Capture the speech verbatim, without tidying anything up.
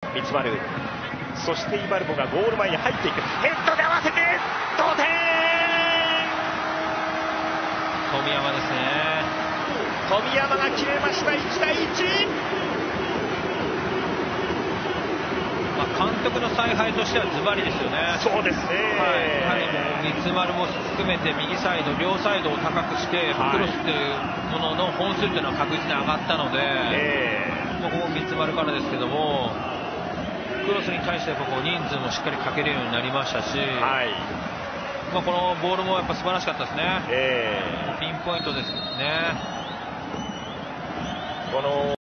三丸、そしてイバルボがゴール前に入っていく、ヘッドで合わせて同点。 富山ですね。 富山が決めました。いちたいいち。 まあ、監督の采配としてはズバリですよね。 そうですね、 はい、やはりもう三丸も含めて右サイド両サイドを高くして、はい、クロスというものの本数というのは確実に上がったので、えー、もうここ三丸からですけども、クロスに対してやっぱこう人数もしっかりかけるようになりましたし、はい、まあ、このボールもやっぱ素晴らしかったですね、えー、ピンポイントですね。この